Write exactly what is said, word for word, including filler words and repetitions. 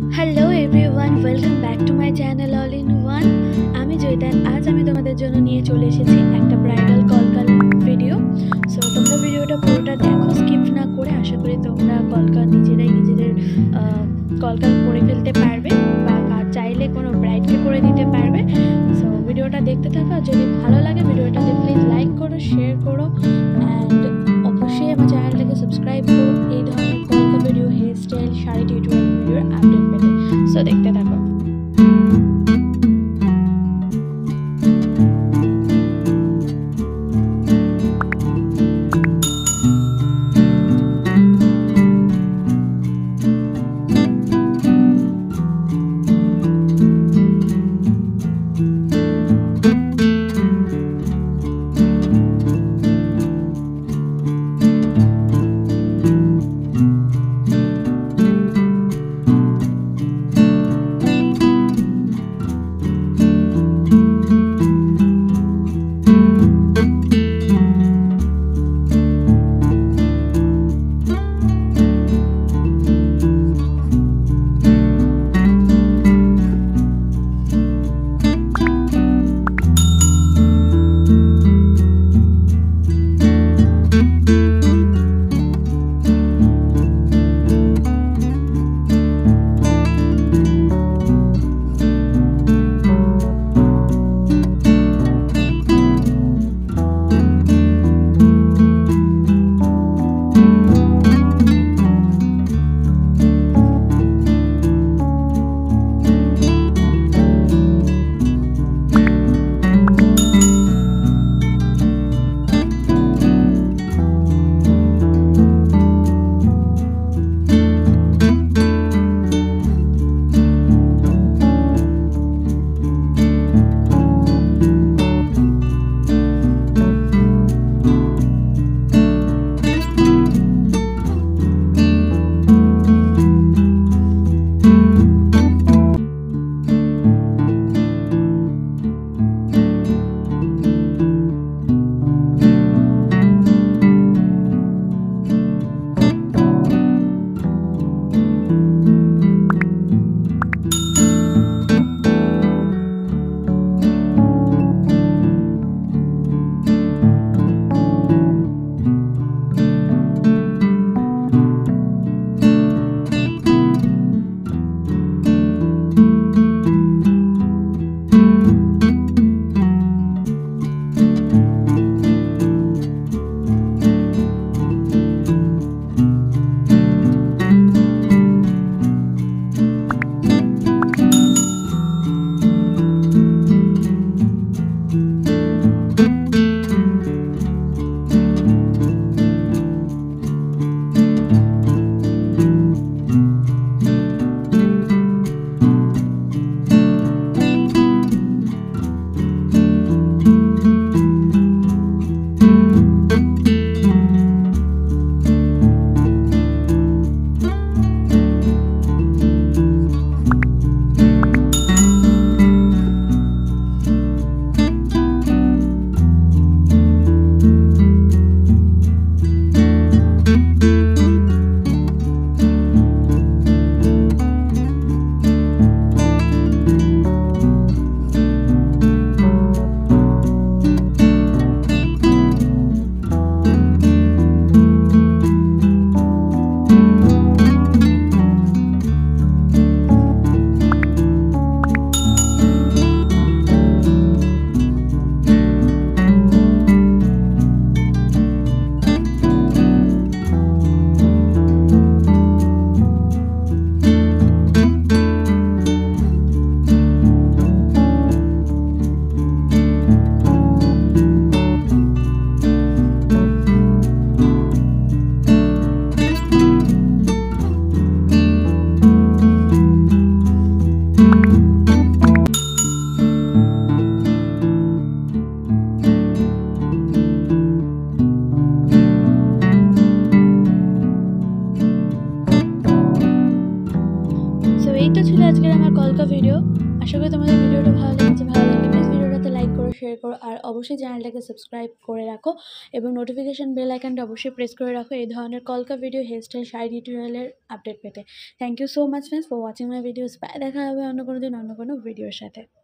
Hello everyone, welcome back to my channel all in one. আমি জয়িতান। আজ আমি তোমাদের জন্য নিয়ে চলে এসেছি একটা ব্রাইডাল কলকাল ভিডিও। সো তোমরা ভিডিওটা পুরোটা দেখো, স্কিপ না করে। আশা করি তোমরা কলকাল নিজেরাই নিজেদের কলকাল করে ফেলতে পারবে বা চাইলে কোনো ব্রাইডকে করে দিতে পারবে। সো ভিডিওটা দেখতে থাকো। যদি ভালো লাগে ভিডিওটাতে প্লিজ লাইক করো, শেয়ার করো অ্যান্ড অবশ্যই আমার চ্যানেলটাকে সাবস্ক্রাইব করো এই ধরনের কলকা video, hair style, sari tutorial ভিডিওর আপডেট পেতে। সো দেখতে থাকো। এই তো ছিল আজকের আমার কলকা ভিডিও। আশা করি তোমাদের ভিডিওটা ভালো লেগেছে। ভালো লাগলে প্লিজ ভিডিওটাতে লাইক করো। করো, শেয়ার করো, আর অবশ্যই চ্যানেলটাকে সাবস্ক্রাইব করে রাখো এবং নোটিফিকেশান বেল আইকনটা অবশ্যই প্রেস করে রাখো এই ধরনের কলকা ভিডিও, হেয়ারস্টাইল, শাড়ি টিউটোরিয়ালের আপডেট পেতে। Thank you so much friends for watching my videos. Bye, দেখা হবে অন্য কোনো দিন অন্য কোনো ভিডিওর সাথে।